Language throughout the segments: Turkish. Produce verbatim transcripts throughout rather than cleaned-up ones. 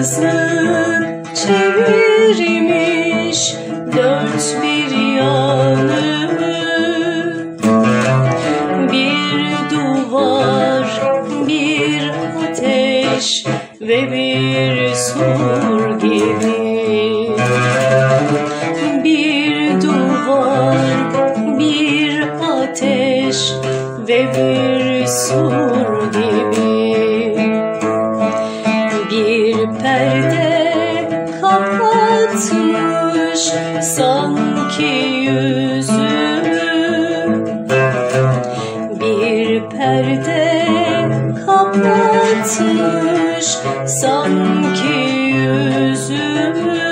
Yalnızlık çevirmiş dört bir yanı, bir duvar, bir ateş ve bir sur gibi. Bir duvar, bir ateş ve bir sur gibi. Bir perde kapatmış sanki yüzümü, bir perde kapatmış sanki yüzümü.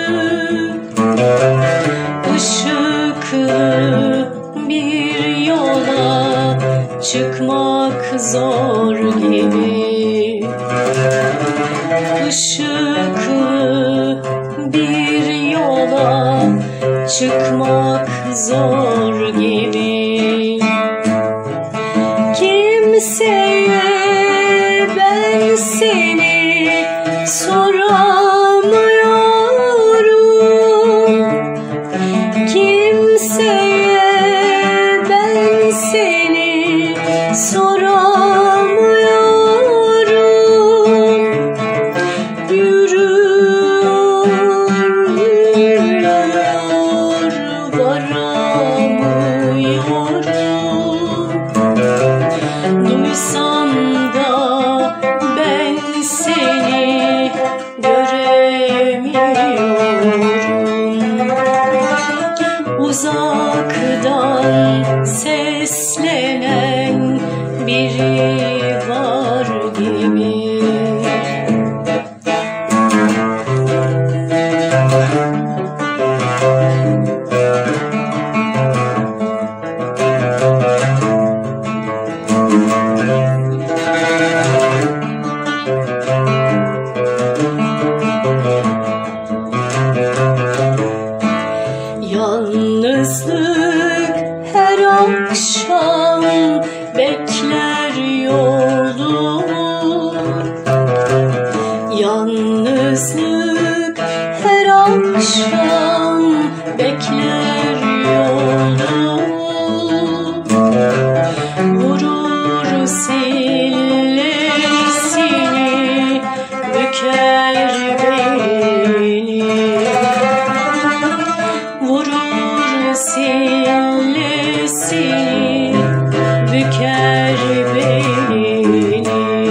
Işıklı bir yola çıkmak zor gibi. Işıklı bir yola çıkmak zor gibi. Kimseye ben seni soramıyorum. Kimseye ben seni soramıyorum. Yürüyor, yürüyor, varamıyorum. Duysam da ben seni göremiyorum. Uzaktan seslenen biri var gibi. Yalnızlık her akşam bekler yolumu. Yalnızlık her akşam bekler yolumu. Vurur sillesini, büker beni. Vurur sillesini, büker beni.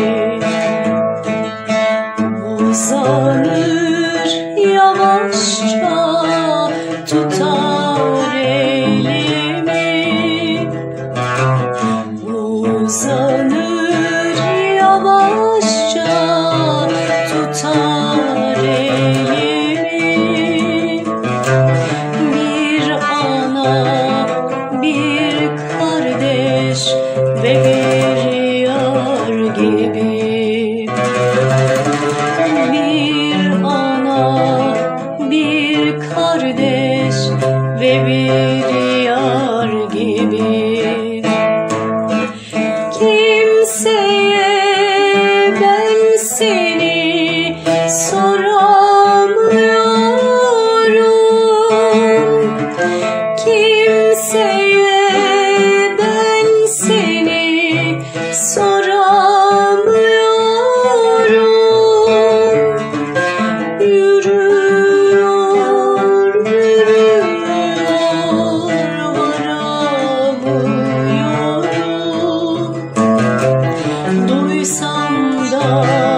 Uzanır yavaşça, tutar elimi. Uzanır yavaşça, tutar elimi. Bir ana, bir kardeş ve bir yar gibi. Bir ana, bir kardeş ve bir yar gibi. Kimseye ben seni soramıyorum. Kimseye ben seni soramıyorum. Yürüyor, yürüyor, varamıyorum. Duysam da